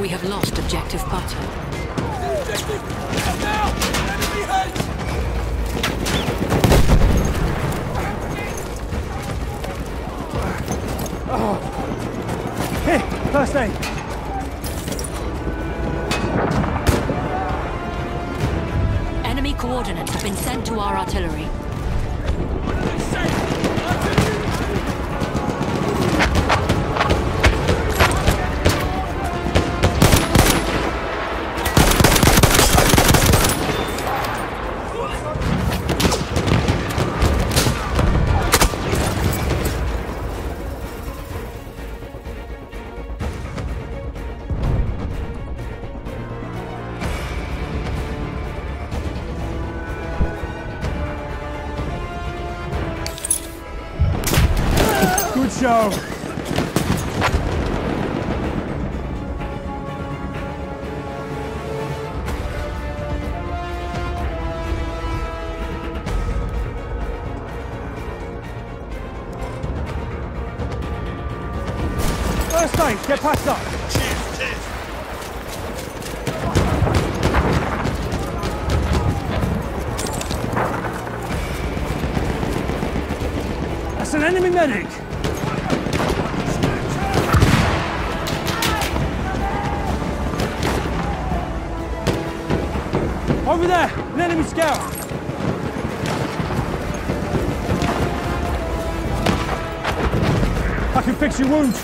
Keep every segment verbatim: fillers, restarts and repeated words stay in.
We have lost objective butter. Now! Enemy head! Oh. Here, first aid. Enemy coordinates have been sent to our artillery. Good show. First aid, get past up. Cheers, cheers. That's an enemy medic. Over there, an enemy scout. I can fix your wounds.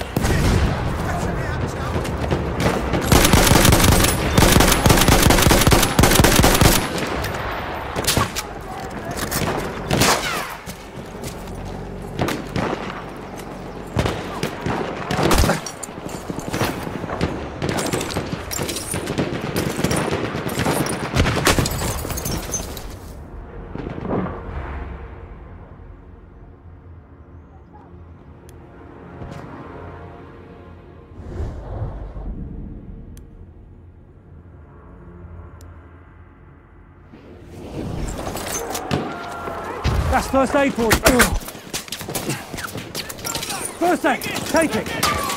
That's first aid for you. First aid, take it.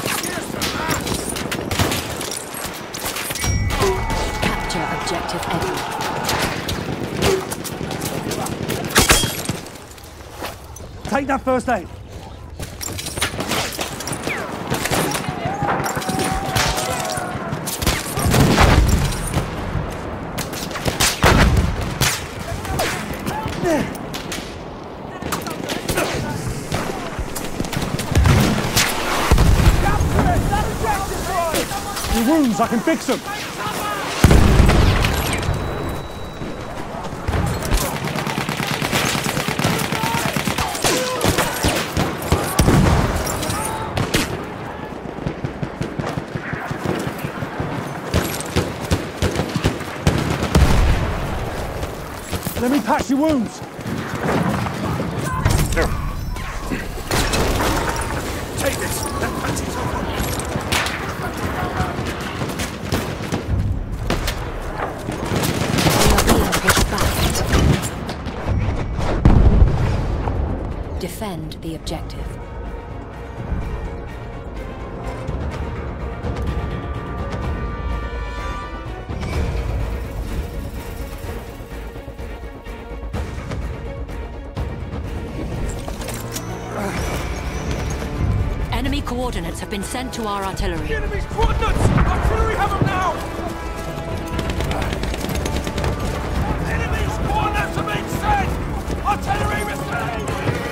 Capture objective Edward. Take that first aid. Your wounds, I can fix them. Let me patch your wounds. Take this. That patch is over. Defend the objective. Enemy coordinates have been sent to our artillery. The enemy's coordinates! Artillery have them now! Enemy's coordinates have been sent! Artillery received!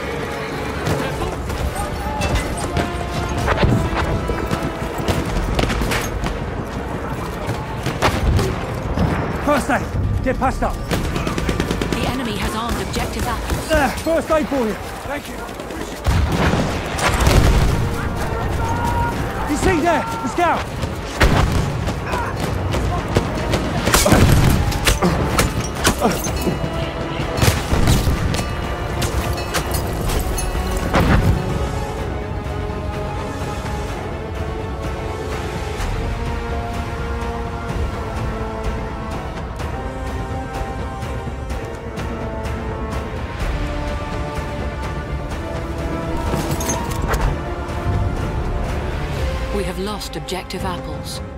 First aid, get past up. The enemy has armed objective apples. There, first aid for you. Thank you. You see there, the scout. We have lost objective apples.